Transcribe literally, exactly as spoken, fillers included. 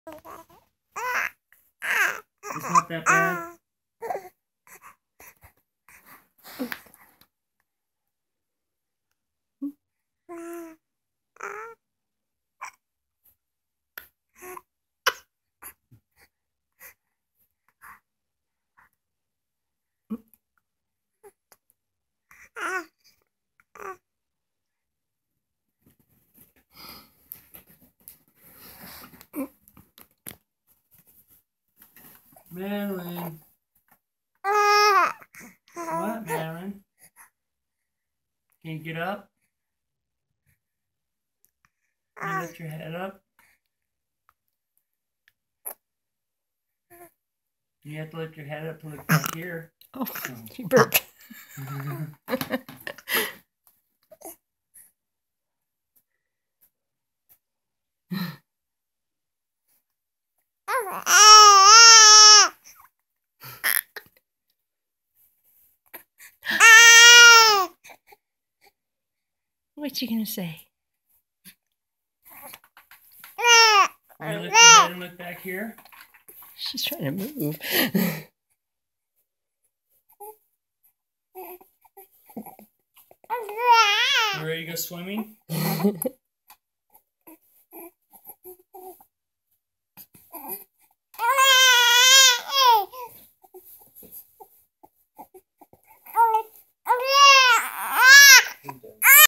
It's not that bad. Madeline. What, Madeline? Can you get up? Can you lift your head up? You have to lift your head up to look back here. Oh, you burped. What you gonna say? Can you lift your head and look back here? She's trying to move. You ready to go swimming?